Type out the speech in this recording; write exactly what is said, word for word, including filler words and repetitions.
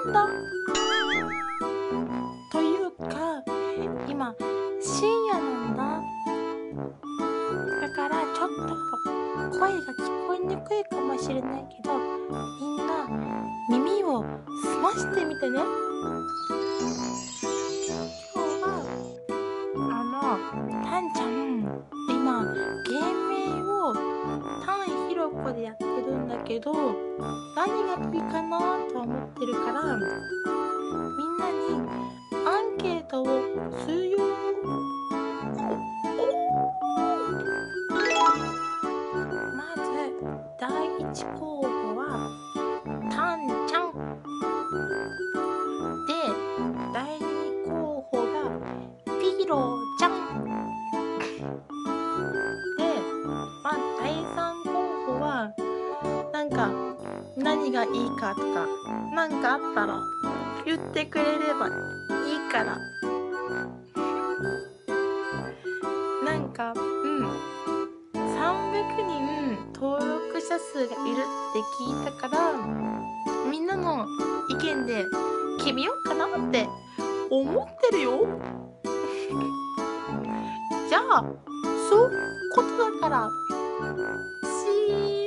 んだ。というか、今、深夜なんだ。だからちょっと声が聞こえにくいかもしれないけど、みんな耳を澄ましてみてね。今日は、あの、タンちゃん、今、芸名をタンヒロコでやってるんだけど、何がいいかなと思ってるから、みんなにアンケートをするよ。まず第一候補はタンちゃんで、第二候補がピロちゃんで、まあ第三候補はなんか何がいいかとか、なんかあったら言ってくれればいいから。なんか、うん、さんびゃくにん登録者数がいるって聞いたから、みんなの意見で決めようかなって思ってるよ。じゃあ、そういうことだから、しー